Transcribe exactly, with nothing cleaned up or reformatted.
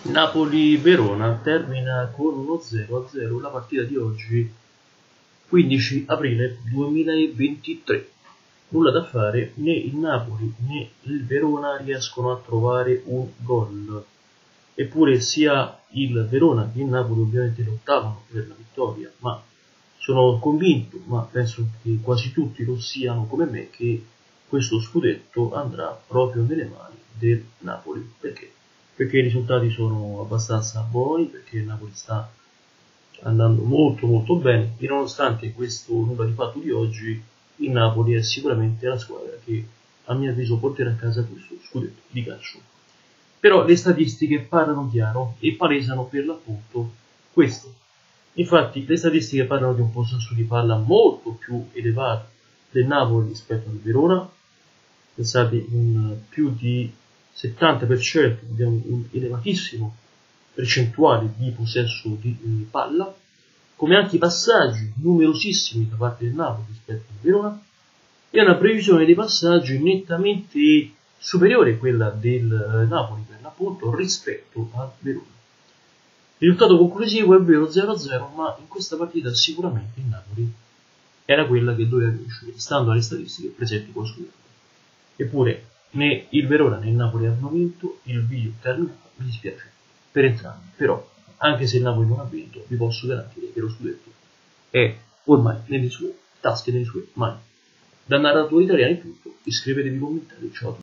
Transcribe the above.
Napoli-Verona termina con uno zero a zero la partita di oggi, quindici aprile duemilaventitré. Nulla da fare, né il Napoli né il Verona riescono a trovare un gol. Eppure sia il Verona che il Napoli ovviamente lottavano per la vittoria, ma sono convinto, ma penso che quasi tutti lo siano come me, che questo scudetto andrà proprio nelle mani del Napoli. Perché? Perché i risultati sono abbastanza buoni, perché il Napoli sta andando molto molto bene e nonostante questo nulla di fatto di oggi, il Napoli è sicuramente la squadra che a mio avviso porterà a casa questo scudetto di calcio. Però le statistiche parlano chiaro e palesano per l'appunto questo. Infatti le statistiche parlano di un possesso di palla molto più elevato del Napoli rispetto al Verona. Pensate, un più di settanta per cento, abbiamo un elevatissimo percentuale di possesso di eh, palla, come anche i passaggi numerosissimi da parte del Napoli rispetto al Verona, e una previsione dei passaggi nettamente superiore a quella del eh, Napoli per l'appunto rispetto al Verona. Il risultato conclusivo è vero zero a zero, ma in questa partita sicuramente il Napoli era quella che doveva vincere, stando alle statistiche presenti qua su. Eppure né il Verona né il Napoli hanno vinto, il video terminato, mi dispiace per entrambi, però anche se il Napoli non ha vinto vi posso garantire che lo scudetto è ormai nelle sue tasche, nelle sue mani. Da narratore italiano è tutto, iscrivetevi, commentate, ciao a tutti.